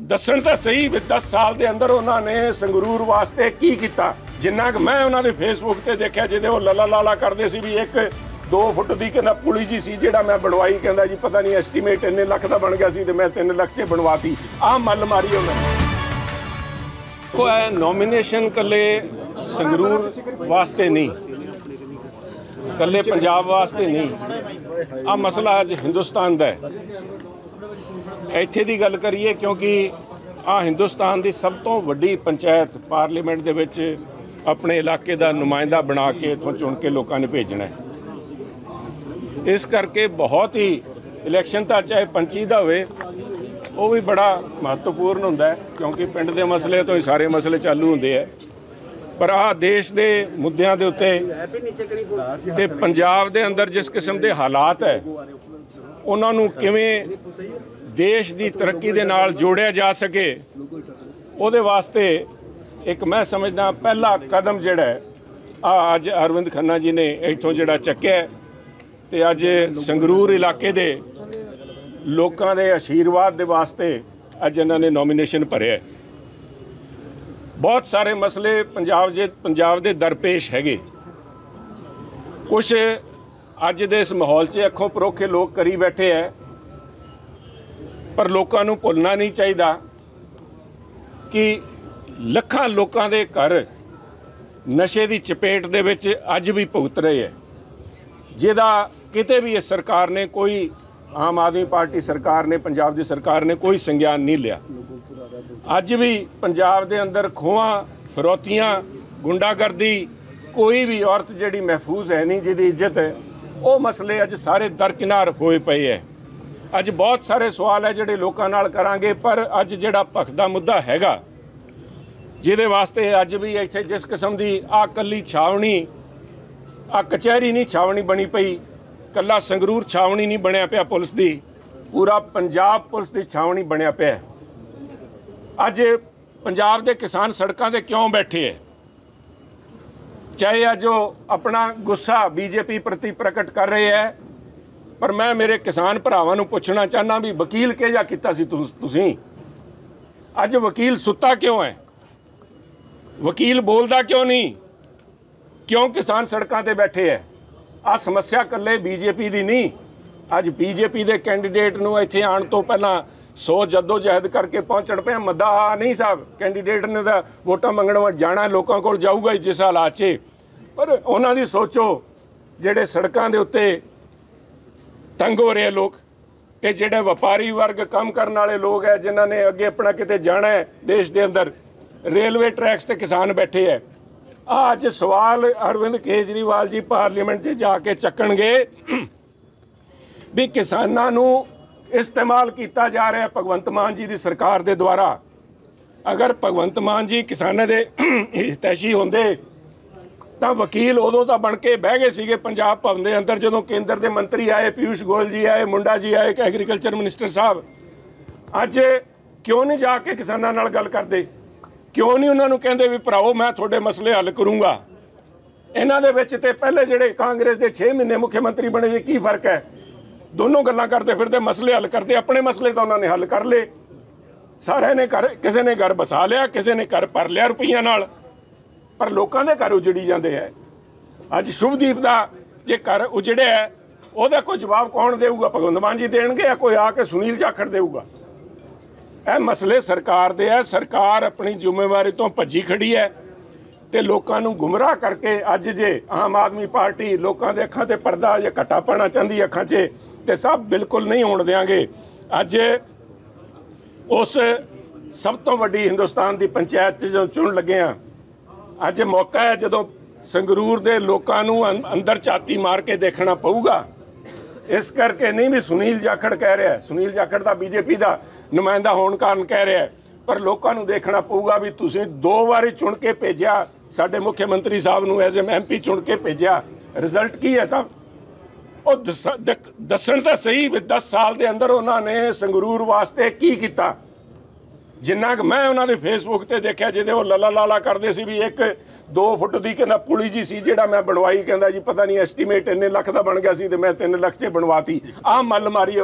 दसन तो सही भी 10 साल के अंदर उन्होंने संगरूर वास्ते की किया। जिन्ना कि मैं उन्होंने फेसबुक पर देखा जिदे वो लला लाला करते सी भी 1-2 फुट की कहना पुली जी सी जिहड़ा मैं बनवाई, कहता जी पता नहीं एस्टीमेट इन्ने लख का बन गया सी ते मैं 3 लाख च बनवाती। आ मल मारी उन्होंने को नॉमिनेशन कले संगरूर वास्ते नहीं, कले पंजाब वास्ते नहीं, आ मसला अज हिंदुस्तान का है। ਇੱਥੇ ਦੀ ਗੱਲ करिए क्योंकि आ हिंदुस्तान की सब तो वड्डी पंचायत पार्लीमेंट दे विच अपने इलाके का नुमाइंदा बना के इत्थों चुन के लोगों ने भेजना है। इस करके बहुत ही इलैक्शन तो चाहे पंची का होवे वो भी बड़ा महत्वपूर्ण होंदा है, क्योंकि पिंड के मसले तो ही सारे मसले चालू होंदे है। पर आ देश के मुद्दों के उत्ते ते पंजाब दे अंदर जिस किस्म के हालात है उन्होंने किवें देश की तरक्की दे नाल जोड़िया जा सके, उहदे वास्ते एक मैं समझदा पहला कदम जिहड़ा है अज अरविंद खन्ना जी ने इत्थों जिहड़ा चक्या ते अज संगरूर इलाके दे लोकां दे आशीर्वाद दे वास्ते अज इन्होंने नॉमिनेशन भरिया। बहुत सारे मसले पंजाब दे दरपेश हैगे, कुछ अज दे इस माहौल च अखों परोखे लोग करी बैठे है। पर लोगों को भुलना नहीं चाहिए कि लखां लोगों के घर नशे की चपेट दे विच अज भी भुगत रहे हैं, जिहदा किते भी इस सरकार ने कोई आम आदमी पार्टी सरकार ने पंजाब की सरकार ने कोई संज्ञान नहीं लिया। अज भी पंजाब के अंदर खोआं फिरौतियां गुंडागर्दी कोई भी औरत जिहड़ी महफूज है नहीं, जिहदी इज्जत है, वो मसले अज सारे दरकिनार होए पे है। अज बहुत सारे सवाल है जिहड़े लोकां नाल करांगे, पर अज जिहड़ा भखदा मुद्दा हैगा जिहदे वास्ते अज भी इत्थे जिस किस्म की आ कल्ली छावनी आ कचहरी नहीं छावनी बनी पई, कल्ला संगरूर छावनी नहीं बनया पिया पुलिस की, पूरा पंजाब पुलिस की छावनी बनया पिया। अज पंजाब के किसान सड़कों ते क्यों बैठे है? चाहे अज अपना गुस्सा बीजेपी प्रति प्रकट कर रहे हैं, पर मैं मेरे किसान भरावां नूं पुछना चाहना भी वकील किहड़ा कीता सी तुसीं? अज वकील सुत्ता क्यों है? वकील बोलदा क्यों नहीं? क्यों किसान सड़कों ते बैठे है? आ समस्या कल्ले बीजेपी दी नहीं। अज बीजेपी दे कैंडीडेट नूं इत्थे आउण तो पहलां 100 जद्दोजहद करके पहुँचण पे मदा नहीं साहब, कैंडीडेट ने तो वोटां मंगण जाना लोगों को जाऊगा जिस हालात च, पर उन्हां दी सोचो जिहड़े सड़कों के उत्ते तंग हो रहे लोग ते जिहड़े व्यापारी वर्ग काम करने वाले लोग है जिन्हां ने अगे अपना किते जाना है देश के अंदर, रेलवे ट्रैक्स ते किसान बैठे है। अज सवाल अरविंद केजरीवाल जी पार्लीमेंट च जाके चक्कणगे भी किसानां नूं इस्तेमाल किया जा रहा है भगवंत मान जी की सरकार के द्वारा। अगर भगवंत मान जी किसानों के हितैषी होंदे तो वकील उदों तो बन के बह गए सीगे पंजाब भवन के अंदर, जो केंद्र के मंत्री आए, पीयूष गोयल जी आए, मुंडा जी आए, एग्रीकल्चर मिनिस्टर साहब। अज क्यों नहीं जाके किसानों नाल गल करते? क्यों नहीं उन्होंने कहते भी भराओ मैं थोड़े मसले हल करूँगा? इन्हां दे विच ते पहले जिहड़े कांग्रेस के 6 महीने मुख्यमंत्री बने जी की फर्क है? दोनों गल्लां करते फिरते मसले हल करते, अपने मसले तो उन्होंने हल कर ले। सारे ने घर, किसी ने घर बसा लिया, किसी ने घर भर लिया रुपइया नाल, पर लोगों के घर उजड़ी जाते हैं। अज शुभदीप का जे घर उजड़े है वह कोई जवाब कौन देगा? भगवंत मान जी देंगे या कोई आके सुनील जाखड़ देगा? यह मसले सरकार दे है। सरकार अपनी जिम्मेवारी तो भजी खड़ी है तो लोगों को गुमराह करके अज जे आम आदमी पार्टी लोगों के अखां ते पर्दा या घट्टा पाना चाहती अखां च, तो सब बिल्कुल नहीं होण देंगे। अज उस सब तो वड्डी हिंदुस्तान की पंचायत जो चुन लगे हैं, अज मौका है जो संगरूर के लोगों अंदर छाती मार के देखना पऊगा। इस करके नहीं भी सुनील जाखड़ कह रहा है, सुनील जाखड़ का बीजेपी का नुमाइंदा होने कारण कह रहा है, पर लोगों को देखना पऊगा भी तुसीं 2 बारी चुन के भेजा साडे मुख्यमंत्री साहब नूं एज MP चुन के भेजा, रिजल्ट की है साहब? और दसन तो सही भी 10 साल के अंदर उन्होंने संगरूर वास्ते की किया। जिन्ना कि मैं उन्होंने फेसबुक पर देखा जिदे वो लला लाला करते सी भी 1-2 फुट की कहना पुली जी सी जिहड़ा मैं बनवाई, कहता जी पता नहीं एस्टीमेट इन्ने लख का बन गया सी ते मैं 3 लाख च बनवाती। आ मल मारी उन्होंने।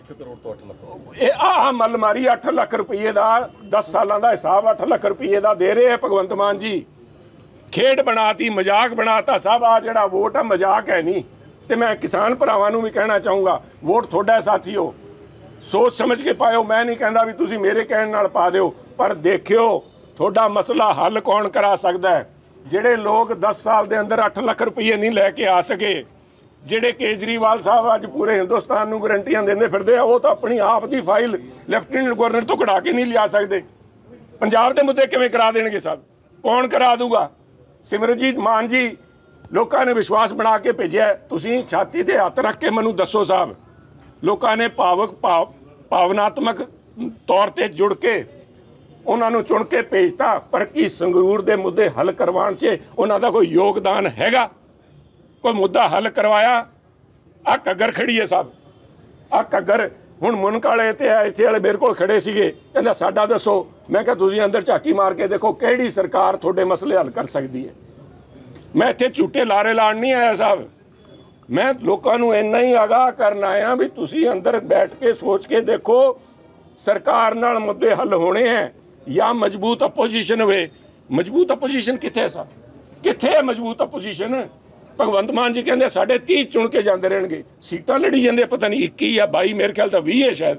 1 ਕਰੋੜ ਤੋਂ 8 ਲੱਖ ਇਹ ਆਹ ਮਲਮਾਰੀ 8 ਲੱਖ ਰੁਪਏ ਦਾ 10 ਸਾਲਾਂ ਦਾ ਹਿਸਾਬ 8 ਲੱਖ ਰੁਪਏ ਦਾ ਦੇ ਰਹੇ ਆ ਭਗਵੰਤ ਮਾਨ ਜੀ। ਖੇਡ ਬਣਾਤੀ, ਮਜ਼ਾਕ ਬਣਾਤਾ ਸਾਹਿਬ। ਆ ਜਿਹੜਾ ਵੋਟ ਆ ਮਜ਼ਾਕ ਹੈ ਨਹੀਂ। ਤੇ ਮੈਂ ਕਿਸਾਨ ਭਰਾਵਾਂ ਨੂੰ ਵੀ ਕਹਿਣਾ ਚਾਹੂੰਗਾ, ਵੋਟ ਤੁਹਾਡਾ ਸਾਥੀਓ, ਸੋਚ ਸਮਝ ਕੇ ਪਾਇਓ। ਮੈਂ ਨਹੀਂ ਕਹਿੰਦਾ ਵੀ ਤੁਸੀਂ ਮੇਰੇ ਕਹਿਣ ਨਾਲ ਪਾ ਦਿਓ, ਪਰ ਦੇਖਿਓ ਤੁਹਾਡਾ ਮਸਲਾ ਹੱਲ ਕੌਣ ਕਰਾ ਸਕਦਾ ਹੈ। ਜਿਹੜੇ ਲੋਕ 10 ਸਾਲ ਦੇ ਅੰਦਰ 8 ਲੱਖ ਰੁਪਏ ਨਹੀਂ ਲੈ ਕੇ ਆ ਸਕੇ, ਜਿਹੜੇ ਕੇਜਰੀਵਾਲ ਸਾਹਿਬ ਅੱਜ ਪੂਰੇ ਹਿੰਦੁਸਤਾਨ ਨੂੰ ਗਰੰਟੀਆਂ ਦਿੰਦੇ ਫਿਰਦੇ ਆ, ਉਹ ਤਾਂ ਆਪਣੀ ਆਪ ਦੀ ਫਾਈਲ ਲੈਫਟੀਨੈਂਟ ਗਵਰਨਰ ਤੋਂ ਕਢਾ ਕੇ ਨਹੀਂ ਲਿਆ ਸਕਦੇ। ਪੰਜਾਬ ਦੇ ਮੁੱਦੇ ਕਿਵੇਂ ਕਰਾ ਦੇਣਗੇ ਸਾਹਿਬ? ਕੌਣ ਕਰਾ ਦੂਗਾ? ਸਿਮਰਜੀਤ ਮਾਨ ਜੀ ਲੋਕਾਂ ਨੇ ਵਿਸ਼ਵਾਸ ਬਣਾ ਕੇ ਭੇਜਿਆ, ਤੁਸੀਂ ਛਾਤੀ ਤੇ ਹੱਥ ਰੱਖ ਕੇ ਮੈਨੂੰ ਦੱਸੋ ਸਾਹਿਬ। ਲੋਕਾਂ ਨੇ ਭਾਵਨਾਤਮਕ ਤੌਰ ਤੇ ਜੁੜ ਕੇ ਉਹਨਾਂ ਨੂੰ ਚੁਣ ਕੇ ਭੇਜਤਾ, ਪਰ ਕੀ ਸੰਗਰੂਰ ਦੇ ਮੁੱਦੇ ਹੱਲ ਕਰਵਾਉਣ 'ਚ ਉਹਨਾਂ ਦਾ ਕੋਈ ਯੋਗਦਾਨ ਹੈਗਾ? ਕੋਈ ਮੁੱਦਾ ਹੱਲ ਕਰਵਾਇਆ? ਆ ਘੱਗਰ ਖੜੀ ਹੈ ਸਾਹਿਬ, ਆ ਘੱਗਰ ਹੁਣ ਮੁਨਕ ਵਾਲੇ ਤੇ ਇੱਥੇ ਵਾਲੇ ਮੇਰੇ ਕੋਲ ਖੜੇ ਸੀਗੇ, ਕਹਿੰਦਾ ਸਾਡਾ ਦੱਸੋ। ਮੈਂ ਕਿਹਾ ਤੁਸੀਂ ਅੰਦਰ ਝਾਕੀ ਮਾਰ ਕੇ ਦੇਖੋ ਕਿਹੜੀ ਸਰਕਾਰ ਤੁਹਾਡੇ ਮਸਲੇ ਹੱਲ ਕਰ ਸਕਦੀ ਹੈ। ਮੈਂ ਇੱਥੇ ਝੂਠੇ ਲਾਰੇ ਲਾਣ ਨਹੀਂ ਆਇਆ ਸਾਹਿਬ, ਮੈਂ ਲੋਕਾਂ ਨੂੰ ਇੰਨਾ ਹੀ ਆਗਾਹ ਕਰਨ ਆਇਆ ਵੀ ਤੁਸੀਂ ਅੰਦਰ ਬੈਠ ਕੇ ਸੋਚ ਕੇ ਦੇਖੋ ਸਰਕਾਰ ਨਾਲ ਮੁੱਦੇ ਹੱਲ ਹੋਣੇ ਹੈ ਜਾਂ ਮਜ਼ਬੂਤ ਅਪੋਜੀਸ਼ਨ ਹੋਵੇ। ਮਜ਼ਬੂਤ ਅਪੋਜੀਸ਼ਨ ਕਿੱਥੇ ਹੈ ਸਾਹਿਬ? ਕਿੱਥੇ ਹੈ ਮਜ਼ਬੂਤ ਅਪੋਜੀਸ਼ਨ? ਭਗਵੰਤ ਮਾਨ ਜੀ ਕਹਿੰਦੇ ਸਾਡੇ 30 ਚੁਣ ਕੇ ਜਾਂਦੇ ਰਹਿਣਗੇ, ਸੀਟਾਂ ਲੜੀ ਜਾਂਦੇ ਪਤਾ ਨਹੀਂ 21 ਜਾਂ 22, ਮੇਰੇ ਖਿਆਲ ਤਾਂ 20 ਹੈ, ਸ਼ਾਇਦ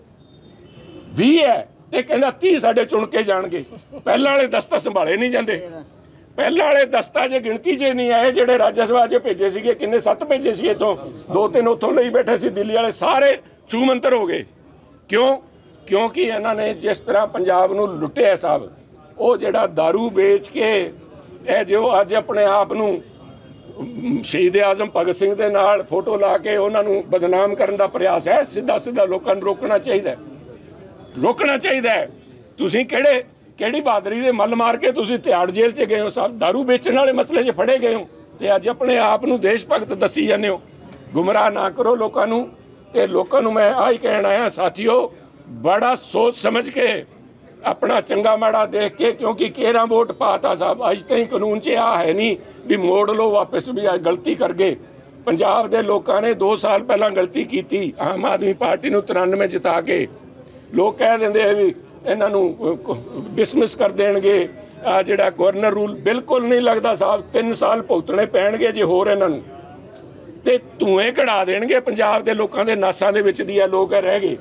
20 ਹੈ, ਤੇ ਕਹਿੰਦਾ 30 ਸਾਡੇ ਚੁਣ ਕੇ ਜਾਣਗੇ। ਪਹਿਲਾਂ ਵਾਲੇ ਦਸਤਾ ਸੰਭਾਲੇ ਨਹੀਂ ਜਾਂਦੇ। ਪਹਿਲਾਂ ਵਾਲੇ ਦਸਤਾ ਜੇ ਗਿਣਤੀ 'ਚ ਨਹੀਂ ਆਏ, ਜਿਹੜੇ ਰਾਜ ਸਭਾ 'ਚ ਭੇਜੇ ਸੀਗੇ, ਕਿੰਨੇ 7 ਭੇਜੇ ਸੀ ਇੱਥੋਂ, 2-3 ਉੱਥੋਂ ਲਈ ਬੈਠੇ ਸੀ ਦਿੱਲੀ ਵਾਲੇ, ਸਾਰੇ ਛੂ ਮੰਤਰ ਹੋ ਗਏ। ਕਿਉਂ? ਕਿਉਂਕਿ ਇਹਨਾਂ ਨੇ ਜਿਸ ਤਰ੍ਹਾਂ ਪੰਜਾਬ ਨੂੰ ਲੁੱਟਿਆ ਸਾਹਿਬ, ਉਹ ਜਿਹੜਾ ਦਾਰੂ ਵੇਚ ਕੇ ਇਹ ਜੋ ਅੱਜ ਆਪਣੇ ਆਪ ਨੂੰ ਸ਼ਹੀਦ ਆਜ਼ਮ ਭਗਤ ਸਿੰਘ ਦੇ ਨਾਲ ਫੋਟੋ ਲਾ ਕੇ ਉਹਨਾਂ ਨੂੰ ਬਦਨਾਮ ਕਰਨ ਦਾ ਪ੍ਰਯਾਸ ਹੈ। ਸਿੱਧਾ ਸਿੱਧਾ ਲੋਕਾਂ ਨੂੰ ਰੋਕਣਾ ਚਾਹੀਦਾ, ਰੋਕਣਾ ਚਾਹੀਦਾ ਹੈ। ਤੁਸੀਂ ਕਿਹੜੀ ਬਹਾਦਰੀ ਦੇ ਮੱਲ ਮਾਰ ਕੇ ਤੁਸੀਂ ਤਿਹਾੜ ਜੇਲ੍ਹ 'ਚ ਗਏ ਹੋ ਸਾਹਿਬ, ਦਾਰੂ ਵੇਚਣ ਵਾਲੇ ਮਸਲੇ 'ਚ ਫੜੇ ਗਏ ਹੋ, ਤੇ ਅੱਜ ਆਪਣੇ ਆਪ ਨੂੰ ਦੇਸ਼ ਭਗਤ ਦੱਸੀ ਜਾਂਦੇ ਹੋ। ਗੁੰਮਰਾਹ ਨਾ ਕਰੋ ਲੋਕਾਂ ਨੂੰ। ਤੇ ਲੋਕਾਂ ਨੂੰ ਮੈਂ ਆਹੀ ਕਹਿਣ ਆਇਆ ਸਾਥੀਓ, ਬੜਾ ਸੋਚ ਸਮਝ ਕੇ ਆਪਣਾ ਚੰਗਾ ਮਾੜਾ ਦੇਖ ਕੇ, ਕਿਉਂਕਿ 13 ਵੋਟ ਪਾਤਾ ਸਾਹਿਬ, ਅੱਜ ਤਾਈਂ ਕਾਨੂੰਨ 'ਚ ਆ ਹੈ ਨਹੀਂ ਵੀ ਮੋੜ ਲਓ ਵਾਪਸ, ਵੀ ਅੱਜ ਗਲਤੀ ਕਰ ਗਏ। ਪੰਜਾਬ ਦੇ ਲੋਕਾਂ ਨੇ 2 ਸਾਲ ਪਹਿਲਾਂ ਗਲਤੀ ਕੀਤੀ, ਆਮ ਆਦਮੀ ਪਾਰਟੀ ਨੂੰ 93 ਜਿਤਾ ਕੇ। ਲੋਕ ਕਹਿ ਦਿੰਦੇ ਆ ਵੀ ਇਹਨਾਂ ਨੂੰ ਡਿਸਮਿਸ ਕਰ ਦੇਣਗੇ, ਆ ਜਿਹੜਾ ਗਵਰਨਰ ਰੂਲ, ਬਿਲਕੁਲ ਨਹੀਂ ਲੱਗਦਾ ਸਾਹਿਬ। 3 ਸਾਲ ਭੁਗਤਣੇ ਪੈਣਗੇ ਜੇ ਹੋਰ ਇਹਨਾਂ ਨੂੰ, ਤੇ ਧੂਏ ਕਢਾ ਦੇਣਗੇ ਪੰਜਾਬ ਦੇ ਲੋਕਾਂ ਦੇ ਨਾਸਾਂ ਦੇ ਵਿੱਚ ਦੀ ਆ ਲੋਕ ਰਹਿ ਗਏ।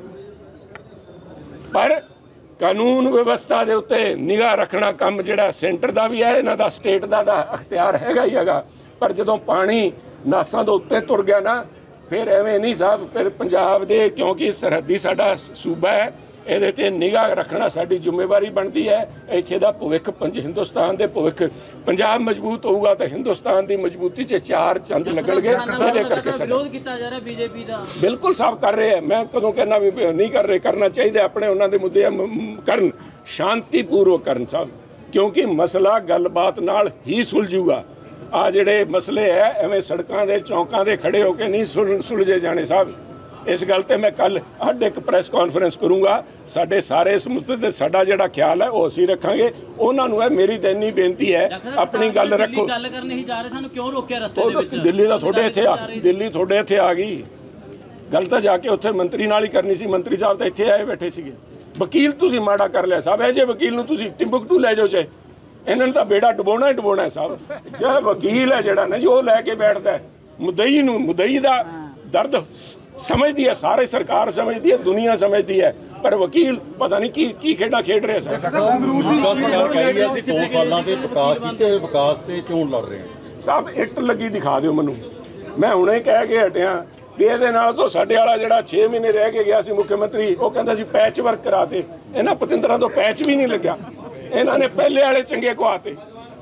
ਪਰ ਕਾਨੂੰਨ ਵਿਵਸਥਾ ਦੇ ਉੱਤੇ ਨਿਗਾਹ ਰੱਖਣਾ ਕੰਮ ਜਿਹੜਾ ਸੈਂਟਰ ਦਾ ਵੀ ਹੈ, ਇਹਨਾਂ ਦਾ ਸਟੇਟ ਦਾ ਅਖਤਿਆਰ ਹੈਗਾ ਹੀ ਹੈਗਾ। ਪਰ ਜਦੋਂ ਪਾਣੀ ਨਾਸਾਂ ਦੇ ਉੱਤੇ ਤੁਰ ਗਿਆ ਨਾ, ਫਿਰ ਐਵੇਂ ਨਹੀਂ ਸਾਹਿਬ। ਫਿਰ ਪੰਜਾਬ ਦੇ, ਕਿਉਂਕਿ ਸਰਹੱਦੀ ਸਾਡਾ ਸੂਬਾ ਹੈ, ਇਹਦੇ 'ਤੇ ਨਿਗਾਹ ਰੱਖਣਾ ਸਾਡੀ ਜ਼ਿੰਮੇਵਾਰੀ ਬਣਦੀ ਹੈ। ਇੱਥੇ ਦਾ ਭਵਿੱਖ, ਹਿੰਦੁਸਤਾਨ ਦੇ ਭਵਿੱਖ, ਪੰਜਾਬ ਮਜ਼ਬੂਤ ਹੋਊਗਾ ਤਾਂ ਹਿੰਦੁਸਤਾਨ ਦੀ ਮਜ਼ਬੂਤੀ 'ਚ 4 ਚੰਦ ਲੱਗਣਗੇ। ਉਹਦੇ ਕਰਕੇ ਵਿਰੋਧ ਕੀਤਾ ਜਾ ਰਿਹਾ ਬੀਜੇਪੀ ਦਾ, ਬਿਲਕੁਲ ਸਾਹਿਬ ਕਰ ਰਹੇ ਹੈ। ਮੈਂ ਕਦੋਂ ਕਹਿਣਾ ਵੀ ਨਹੀਂ ਕਰ ਰਹੇ, ਕਰਨਾ ਚਾਹੀਦਾ। ਆਪਣੇ ਉਹਨਾਂ ਦੇ ਮੁੱਦੇ ਕਰਨ, ਸ਼ਾਂਤੀਪੂਰਵਕ ਕਰਨ ਸਾਹਿਬ, ਕਿਉਂਕਿ ਮਸਲਾ ਗੱਲਬਾਤ ਨਾਲ ਹੀ ਸੁਲਝੂਗਾ। ਆ ਜਿਹੜੇ ਮਸਲੇ ਹੈ ਐਵੇਂ ਸੜਕਾਂ ਦੇ ਚੌਂਕਾਂ ਦੇ ਖੜੇ ਹੋ ਕੇ ਨਹੀਂ ਸੁਲਝੇ ਜਾਣੇ ਸਾਹਿਬ। ਇਸ ਗੱਲ ਤੇ ਮੈਂ ਕੱਲ ਅੱਡ ਇੱਕ ਪ੍ਰੈਸ ਕਾਨਫਰੰਸ ਕਰੂੰਗਾ। ਸਾਡੇ ਸਾਰੇ ਇਸ ਮੁੱਦੇ ਤੇ ਸਾਡਾ ਜਿਹੜਾ ਖਿਆਲ ਹੈ ਉਹ ਅਸੀਂ ਰੱਖਾਂਗੇ। ਉਹਨਾਂ ਨੂੰ ਹੈ ਮੇਰੀ ਤਾਂ ਇੰਨੀ ਬੇਨਤੀ ਹੈ, ਆਪਣੀ ਗੱਲ ਰੱਖੋ। ਗੱਲ ਕਰਨੀ ਹੀ ਜਾ ਰਹੇ, ਸਾਨੂੰ ਕਿਉਂ ਰੋਕਿਆ ਰਸਤੇ ਦੇ ਵਿੱਚ? ਦਿੱਲੀ ਦਾ ਤੁਹਾਡੇ ਇੱਥੇ ਆ, ਦਿੱਲੀ ਤੁਹਾਡੇ ਇੱਥੇ ਆ ਗਈ ਗੱਲ, ਤਾਂ ਜਾ ਕੇ ਉੱਥੇ ਮੰਤਰੀ ਨਾਲ ਹੀ ਕਰਨੀ ਸੀ। ਮੰਤਰੀ ਸਾਹਿਬ ਤਾਂ ਇੱਥੇ ਆਏ ਬੈਠੇ ਸੀਗੇ। ਵਕੀਲ ਤੁਸੀਂ ਮਾੜਾ ਕਰ ਲਿਆ ਸਾਹਿਬ। ਇਹ ਜੇ ਵਕੀਲ ਨੂੰ ਤੁਸੀਂ ਟਿੰਬਕਟੂ ਲੈ ਜਾਓ, ਚਾਹੇ ਇਹਨਾਂ ਨੂੰ ਤਾਂ ਬੇੜਾ ਡੁਬਾਉਣਾ ਹੀ ਡੁਬਾਉਣਾ ਹੈ ਸਾਹਿਬ। ਜੇ ਵਕੀਲ ਹੈ ਜਿਹੜਾ ਨਾ ਜੀ, ਉਹ ਲੈ ਕੇ ਬੈਠਦਾ ਮੁਦਈ ਨੂੰ, ਮੁਦਈ ਦਾ ਦਰਦ ਸਮਝਦੀ ਹੈ, ਸਾਰੇ ਸਰਕਾਰ ਸਮਝਦੀ ਹੈ, ਦੁਨੀਆ ਸਮਝਦੀ ਹੈ, ਪਰ ਵਕੀਲ ਪਤਾ ਨਹੀਂ ਕੀ ਖੇਡਾਂ ਖੇਡ ਰਿਹਾ ਸਰ। 2 ਸਾਲਾਂ ਦੇ ਵਿਕਾਸ ਤੇ ਚੋਣ ਲੜ ਰਹੇ ਸਾਹਿਬ। ਇੱਟ ਲੱਗੀ ਦਿਖਾ ਦਿਓ ਮੈਨੂੰ। ਮੈਂ ਹੁਣੇ ਕਹਿ ਕੇ ਹਟਿਆ ਵੀ ਇਹਦੇ ਨਾਲ ਤਾਂ ਸਾਡੇ ਵਾਲਾ ਜਿਹੜਾ 6 ਮਹੀਨੇ ਰਹਿ ਕੇ ਗਿਆ ਸੀ ਮੁੱਖ ਮੰਤਰੀ, ਉਹ ਕਹਿੰਦਾ ਸੀ ਪੈਚ ਵਰਕ ਕਰਾਤੇ। ਇਹਨਾਂ ਪਤਿੰਦਰਾਂ ਤੋਂ ਪੈਚ ਵੀ ਨਹੀਂ ਲੱਗਿਆ, ਇਹਨਾਂ ਨੇ ਪਹਿਲੇ ਵਾਲੇ ਚੰਗੇ ਕੁਆਤੇ।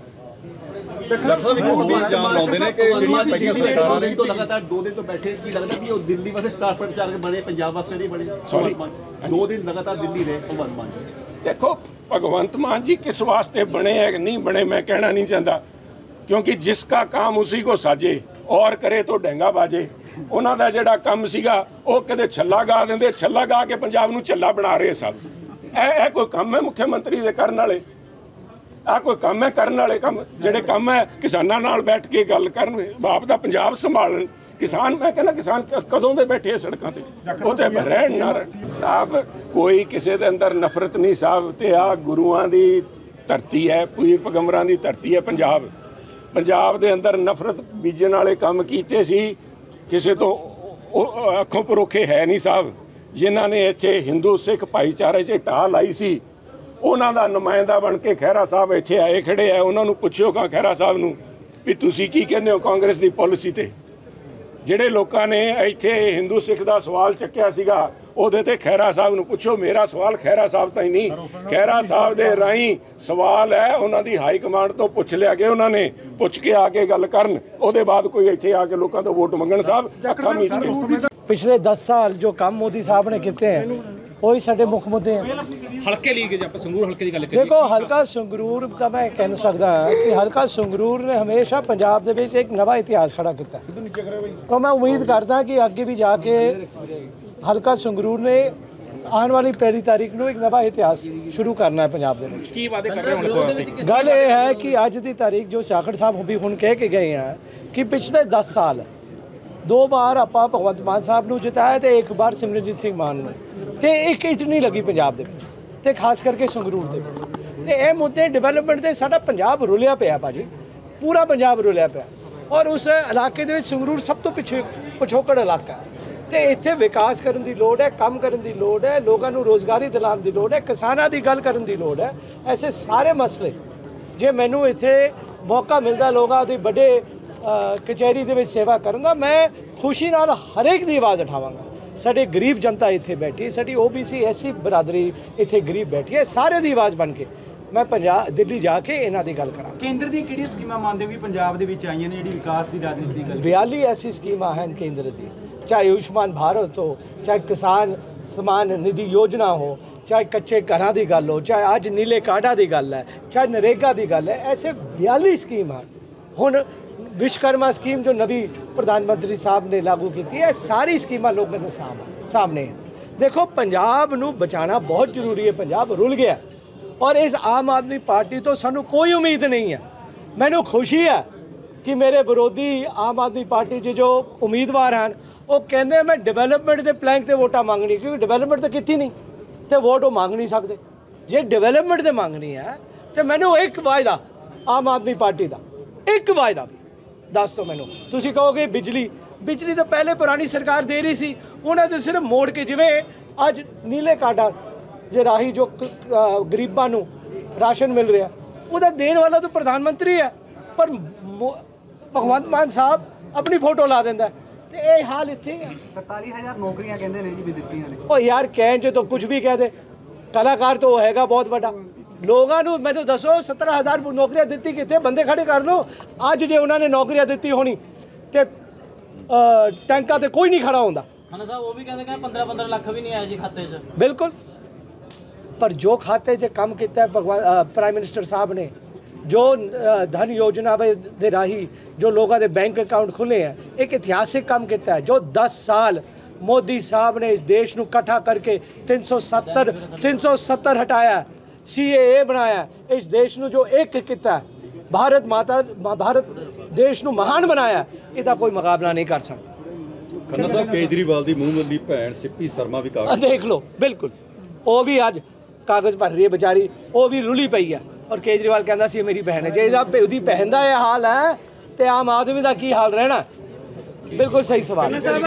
ਲਗਾਤਾਰ 2 ਦਿਨ ਤੋਂ ਬੈਠੇ, ਕੀ ਲੱਗਦਾ ਕਿ ਉਹ ਦਿੱਲੀ ਵਾਸਤੇ ਸਟਾਰ ਪ੍ਰਚਾਰਕ ਬਣੇ, ਪੰਜਾਬ ਵਾਸਤੇ ਨਹੀਂ ਬਣੇ? 2 ਦਿਨ ਲਗਾਤਾਰ ਦਿੱਲੀ ਰਹੇ ਭਗਵੰਤ ਮਾਨ ਜੀ। ਦੇਖੋ ਭਗਵੰਤ ਮਾਨ ਜੀ ਕਿਸ ਵਾਸਤੇ ਬਣੇ ਹੈ ਕਿ ਨਹੀਂ ਬਣੇ, ਮੈਂ ਕਹਿਣਾ ਨਹੀਂ ਚਾਹੁੰਦਾ, ਕਿਉਂਕਿ ਜਿਸ का काम उसी को साजे और करे तो ਡੈਂਗਾ ਬਾਜੇ। ਉਹਨਾਂ ਦਾ ਜਿਹੜਾ ਕੰਮ ਸੀਗਾ ਉਹ ਕਦੇ ਛੱਲਾ ਗਾ ਦਿੰਦੇ, ਛੱਲਾ ਗਾ ਕੇ ਪੰਜਾਬ ਨੂੰ ਛੱਲਾ ਬਣਾ ਰਹੇ ਸਭ। ਇਹ ਕੋਈ ਕੰਮ ਹੈ ਮੁੱਖ ਮੰਤਰੀ ਦੇ ਕਰਨ ਵਾਲੇ? ਆ ਕੋਈ ਕੰਮ ਹੈ ਕਰਨ ਵਾਲੇ ਕੰਮ? ਜਿਹੜੇ ਕੰਮ ਹੈ ਕਿਸਾਨਾਂ ਨਾਲ ਬੈਠ ਕੇ ਗੱਲ ਕਰਨ, ਬਾਪ ਦਾ ਪੰਜਾਬ ਸੰਭਾਲਣ। ਕਿਸਾਨ, ਮੈਂ ਕਹਿੰਦਾ ਕਿਸਾਨ ਕਦੋਂ ਦੇ ਬੈਠੇ ਆ ਸੜਕਾਂ ਤੇ, ਉਹ ਤੇ ਰਹਿਣ ਨਾ ਰਹਿਣ। ਸਾਹਿਬ ਕੋਈ ਕਿਸੇ ਦੇ ਅੰਦਰ ਨਫ਼ਰਤ ਨਹੀਂ ਸਾਹਿਬ, ਤੇ ਆ ਗੁਰੂਆਂ ਦੀ ਧਰਤੀ ਹੈ, ਪੀਰ ਪੈਗੰਬਰਾਂ ਦੀ ਧਰਤੀ ਹੈ ਪੰਜਾਬ। ਪੰਜਾਬ ਦੇ ਅੰਦਰ ਨਫ਼ਰਤ ਬੀਜਣ ਵਾਲੇ ਕੰਮ ਕੀਤੇ ਸੀ, ਕਿਸੇ ਤੋਂ ਅੱਖੋਂ ਪਰੋਖੇ ਹੈ ਨਹੀਂ ਸਾਹਿਬ। ਜਿਨ੍ਹਾਂ ਨੇ ਇੱਥੇ ਹਿੰਦੂ ਸਿੱਖ ਭਾਈਚਾਰੇ 'ਚ ਢਾਹ ਲਾਈ ਸੀ, ਉਹਨਾਂ ਦਾ ਨੁਮਾਇੰਦਾ ਬਣ ਕੇ ਖਹਿਰਾ ਸਾਹਿਬ ਇੱਥੇ ਆਏ ਖੜੇ ਆ। ਉਹਨਾਂ ਨੂੰ ਪੁੱਛਿਓ ਕਾ ਖਹਿਰਾ ਸਾਹਿਬ ਨੂੰ ਵੀ ਤੁਸੀਂ ਕੀ ਕਹਿੰਦੇ ਹੋ ਕਾਂਗਰਸ ਦੀ ਪਾਲਿਸੀ ਤੇ? ਜਿਹੜੇ ਲੋਕਾਂ ਨੇ ਇੱਥੇ ਹਿੰਦੂ ਸਿੱਖ ਦਾ ਸਵਾਲ ਚੱਕਿਆ ਸੀਗਾ, ਉਹਦੇ ਤੇ ਖਹਿਰਾ ਸਾਹਿਬ ਨੂੰ ਪੁੱਛੋ। ਮੇਰਾ ਸਵਾਲ ਖਹਿਰਾ ਸਾਹਿਬ ਤਾਂ ਹੀ ਨਹੀਂ, ਖਹਿਰਾ ਸਾਹਿਬ ਦੇ ਰਾਹੀਂ ਸਵਾਲ ਹੈ, ਉਹਨਾਂ ਦੀ ਹਾਈ ਕਮਾਂਡ ਤੋਂ ਪੁੱਛ ਲਿਆ ਕਿ ਉਹਨਾਂ ਨੇ ਪੁੱਛ ਕੇ ਆ ਕੇ ਗੱਲ ਕਰਨ, ਉਹਦੇ ਬਾਅਦ ਕੋਈ ਇੱਥੇ ਆ ਕੇ ਲੋਕਾਂ ਤੋਂ ਵੋਟ ਮੰਗਣ। ਸਾਹਿਬ ਅੱਖਾਂ ਮੀਚ ਕੇ पिछले 10 साल जो काम मोदी साहब ने किए हैं वही साढ़े मुख मुद्दे हैं। ਹਲਕੇ ਲਈ ਜੇ ਆਪਾਂ ਸੰਗਰੂਰ ਹਲਕੇ ਦੀ ਗੱਲ देखो हल्का संगरूर का मैं कह सकता कि हल्का संगरूर ने हमेशा पंजाब दे विच एक नवा इतिहास खड़ा किया, तो मैं उम्मीद करता कि आगे भी जाके हल्का संगरूर ने आने वाली 1 तारीख को एक नवा इतिहास शुरू करना है पंजाब दे विच। ਕੀ ਵਾਅਦੇ ਕਰ ਰਹੇ ਹੋ ਹਲਕੇ ਵਾਸਤੇ? गल ये है कि अज की तारीख जो चाखड़ साहब भी हुण कह के गए हैं कि पिछले 10 साल 2 बार ਆਪਾਂ ਭਗਵੰਤ ਮਾਨ ਸਾਹਿਬ ਨੂੰ ਜਿਤਾਇਆ ਤੇ 1 ਬਾਰ ਸਿਮਰਨਜੀਤ ਸਿੰਘ ਮਾਨ ਨੂੰ, ਤੇ ਇੱਕ ਇੱਟ ਨਹੀਂ ਲੱਗੀ ਪੰਜਾਬ ਦੇ ਵਿੱਚ, ਤੇ ਖਾਸ ਕਰਕੇ ਸੰਗਰੂਰ ਦੇ ਵਿੱਚ। ਤੇ ਇਹ ਮੁੱਦੇ ਡਿਵੈਲਪਮੈਂਟ ਦੇ ਸਾਡਾ ਪੰਜਾਬ ਰੁਲਿਆ ਪਿਆ ਭਾਜੀ, ਪੂਰਾ ਪੰਜਾਬ ਰੁਲਿਆ ਪਿਆ। ਔਰ ਉਸ ਇਲਾਕੇ ਦੇ ਵਿੱਚ ਸੰਗਰੂਰ ਸਭ ਤੋਂ ਪਿਛੋਕੜ ਇਲਾਕਾ ਹੈ, ਤੇ ਇੱਥੇ ਵਿਕਾਸ ਕਰਨ ਦੀ ਲੋੜ ਹੈ, ਕੰਮ ਕਰਨ ਦੀ ਲੋੜ ਹੈ, ਲੋਕਾਂ ਨੂੰ ਰੋਜ਼ਗਾਰੀ ਦਿਲਾਉਣ ਦੀ ਲੋੜ ਹੈ, ਕਿਸਾਨਾਂ ਦੀ ਗੱਲ ਕਰਨ ਦੀ ਲੋੜ ਹੈ। ਐਸੇ ਸਾਰੇ ਮਸਲੇ ਜੇ ਮੈਨੂੰ ਇੱਥੇ ਮੌਕਾ ਮਿਲਦਾ ਲੋਕਾਂ ਦੀ ਵੱਡੇ ਕਚਹਿਰੀ ਦੇ ਵਿੱਚ ਸੇਵਾ ਕਰਨ ਦਾ, ਮੈਂ ਖੁਸ਼ੀ ਨਾਲ ਹਰੇਕ ਦੀ ਆਵਾਜ਼ ਉਠਾਵਾਂਗਾ। ਸਾਡੇ ਗਰੀਬ ਜਨਤਾ ਇੱਥੇ ਬੈਠੀ, ਸਾਡੀ OBC SC ਬਰਾਦਰੀ ਇੱਥੇ ਗਰੀਬ ਬੈਠੀ ਹੈ, ਸਾਰੇ ਦੀ ਆਵਾਜ਼ ਬਣ ਕੇ ਮੈਂ ਦਿੱਲੀ ਜਾ ਕੇ ਇਹਨਾਂ ਦੀ ਗੱਲ ਕਰਾਂ। ਕੇਂਦਰ ਦੀ ਕਿਹੜੀ ਸਕੀਮਾਂ ਮੰਨਦੇ ਹੋ ਵੀ ਪੰਜਾਬ ਦੇ ਵਿੱਚ ਆਈਆਂ ਨੇ ਜਿਹੜੀ ਵਿਕਾਸ ਦੀ ਰਾਜਨੀਤੀ ਦੀ ਗੱਲ? 42 ਐਸੀ ਸਕੀਮਾਂ ਹਨ ਕੇਂਦਰ ਦੀ, ਚਾਹੇ ਆਯੁਸ਼ਮਾਨ ਭਾਰਤ ਹੋ, ਚਾਹੇ ਕਿਸਾਨ ਸਮਾਨ ਨਿਧੀ ਯੋਜਨਾ ਹੋ, ਚਾਹੇ ਕੱਚੇ ਘਰਾਂ ਦੀ ਗੱਲ ਹੋ, ਚਾਹੇ ਅੱਜ ਨੀਲੇ ਕਾਰਡਾਂ ਦੀ ਗੱਲ ਹੈ, ਚਾਹੇ ਨਰੇਗਾ ਦੀ ਗੱਲ ਹੈ। ਐਸੇ 42 ਸਕੀਮਾਂ। ਹੁਣ विश्वकर्मा स्कीम जो नवी प्रधानमंत्री साहब ने लागू की है, सारी स्कीमां लोगों के सामने है। देखो पंजाब नू बचाना बहुत जरूरी है, पंजाब रुल गया और इस आम आदमी पार्टी तो सानू कोई उम्मीद नहीं है। मैनू खुशी है कि मेरे विरोधी आम आदमी पार्टी के जो उम्मीदवार हैं वो कहते मैं डिवेलपमेंट के प्लैंक से वोटा मंगनी, क्योंकि डिवेलपमेंट तो की नहीं तो वोट वो मंग नहीं सकते। जे डिवेलपमेंट से मंगनी है तो मैनू एक वायदा आम आदमी पार्टी का, एक वायदा दस तो मैनू तुसी कहोगे बिजली तो पहले पुरानी सरकार दे रही सी, उन्हें तो सिर्फ मोड़ के जिवें अज नीले कार्डा जे राही जो गरीबां नू राशन मिल रहा उहदा देने वाला तो प्रधानमंत्री है, पर भगवंत मान साहब अपनी फोटो ला देंदा है। ते ये हाल इत्थे है। 45000 नौकरियां कहंदे ने जी भी दित्तियां ने। ओ यार कहण च तो कुछ भी कह दे, कलाकार तो हैगा बहुत बड़ा। लोगों को मैंने दसो 17,000 नौकरियां दी कितने बंदे खड़े कर लो। अज जो उन्होंने नौकरियां दी होनी तो टैंका तो कोई नहीं खड़ा होता। ਖਾਨਾ ਸਾਹਿਬ ਉਹ ਵੀ ਕਹਿੰਦੇ ਕਿ 15 ਲੱਖ ਵੀ ਨਹੀਂ ਆਇਆ ਜੀ ਖਾਤੇ 'ਚ। बिल्कुल, पर जो खाते च काम किया प्राइम मिनिस्टर साहब ने, जो धन योजना दे राही जो लोगों के बैंक अकाउंट खुले हैं, एक ऐतिहासिक काम किया है। जो 10 साल मोदी साहब ने इस देश को इकट्ठा करके 370 हटाया, CAA बनाया, इस देश को जो एक किया, भारत माता भारत देश को महान बनाया, इसका कोई मुकाबला नहीं कर सकता। खन्ना साहब केजरीवाल की मूँह मंदी भैन सिप्पी शर्मा भी कागज देख लो, बिल्कुल वो भी अज कागज़ भर रही है बेचारी, वो भी रुली पई है। और केजरीवाल कहता सी मेरी बहन है, जो उसकी बहन का यह हाल है तो आम आदमी का की हाल रहना? बिल्कुल सही सवाल है।